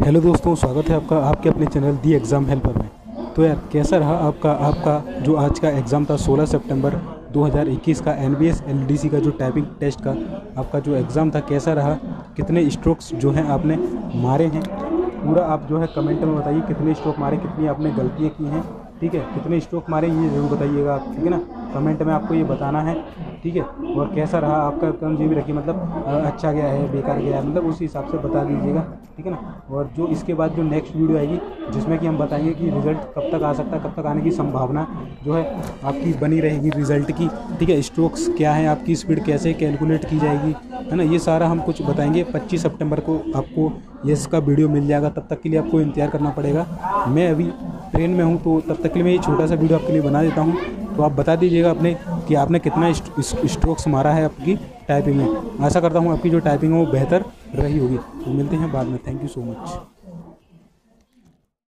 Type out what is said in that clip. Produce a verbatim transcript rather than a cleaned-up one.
Hello दोस्तों, स्वागत है आपका आपके अपने चैनल दी एग्ज़ाम हेल्पर में। तो यार कैसा रहा आपका आपका जो आज का एग्ज़ाम था सोलह सितंबर दो हज़ार इक्कीस का N B S L D C का जो टाइपिंग टेस्ट का आपका जो एग्ज़ाम था, कैसा रहा? कितने स्ट्रोक्स जो हैं आपने मारे हैं, पूरा आप जो है कमेंट में बताइए। कितने स्ट्रोक मारे, कितनी आपने गलतियाँ की हैं, ठीक है? कितने स्ट्रोक मारे ये ज़रूर बताइएगा आप, ठीक है ना? कमेंट में आपको ये बताना है, ठीक है? और कैसा रहा आपका एग्ज़ाम ये भी रखिए, मतलब अ, अच्छा गया है, बेकार गया है, मतलब उस हिसाब से बता दीजिएगा, ठीक है ना? और जो इसके बाद जो नेक्स्ट वीडियो आएगी जिसमें कि हम बताएंगे कि रिज़ल्ट कब तक आ सकता है, कब तक आने की संभावना जो है आपकी बनी रहेगी रिज़ल्ट की, ठीक है? स्ट्रोक्स क्या है, आपकी स्पीड कैसे कैलकुलेट की जाएगी, है ना? ये सारा हम कुछ बताएंगे। पच्चीस सितंबर को आपको ये इसका वीडियो मिल जाएगा, तब तक के लिए आपको इंतज़ार करना पड़ेगा। मैं अभी ट्रेन में हूँ, तो तब तक के लिए मैं ये छोटा सा वीडियो आपके लिए बना देता हूँ। तो आप बता दीजिएगा अपने कि आपने कितना स्ट्रोक्स मारा है आपकी टाइपिंग में। आशा करता हूँ आपकी जो टाइपिंग है वो बेहतर रही होगी। तो मिलते हैं बाद में। Thank you so much.